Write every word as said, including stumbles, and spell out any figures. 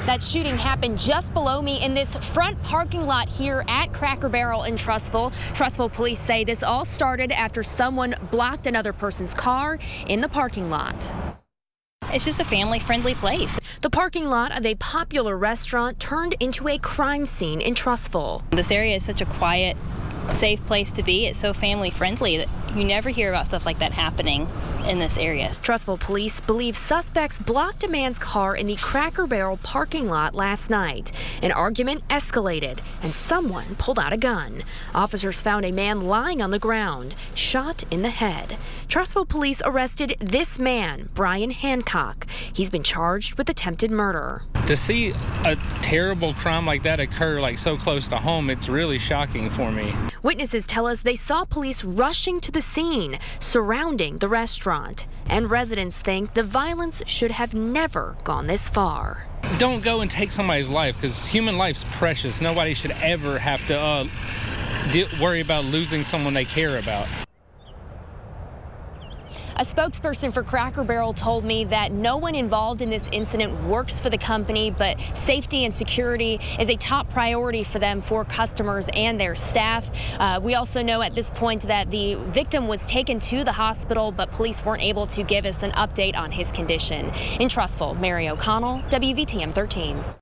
That shooting happened just below me in this front parking lot here at Cracker Barrel in Trussville. Trussville police say this all started after someone blocked another person's car in the parking lot. It's just a family-friendly place. The parking lot of a popular restaurant turned into a crime scene in Trussville. This area is such a quiet, safe place to be. It's so family-friendly that you never hear about stuff like that happening in this area. Trussville police believe suspects blocked a man's car in the Cracker Barrel parking lot last night. An argument escalated and someone pulled out a gun. Officers found a man lying on the ground, shot in the head. Trussville police arrested this man, Brian Hancock. He's been charged with attempted murder. To see a terrible crime like that occur like so close to home, it's really shocking for me. Witnesses tell us they saw police rushing to the scene, surrounding the restaurant. And residents think the violence should have never gone this far. Don't go and take somebody's life, because human life's precious. Nobody should ever have to uh, worry about losing someone they care about. A spokesperson for Cracker Barrel told me that no one involved in this incident works for the company, but safety and security is a top priority for them, for customers and their staff. Uh, we also know at this point that the victim was taken to the hospital, but police weren't able to give us an update on his condition. In Trussville, Mary O'Connell, W V T M thirteen.